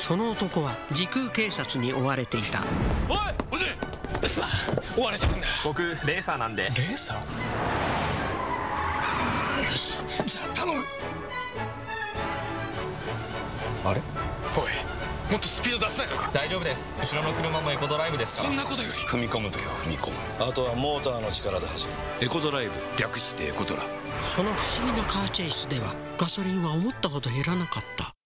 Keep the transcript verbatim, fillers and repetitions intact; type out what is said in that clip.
その男は時空警察に追われていた。 おいおじい、すまん、追われてるんだ。 僕レーサーなんで。 レーサー。よし、じゃあ頼む。あれ、おい、もっとスピード出せないのか。 大丈夫です。後ろの車もエコドライブですから。 そんなことより踏み込むときは踏み込む、あとはモーターの力で走る。エコドライブ、略してエコドラ。 その不思議なカーチェイスではガソリンは思ったほど減らなかった。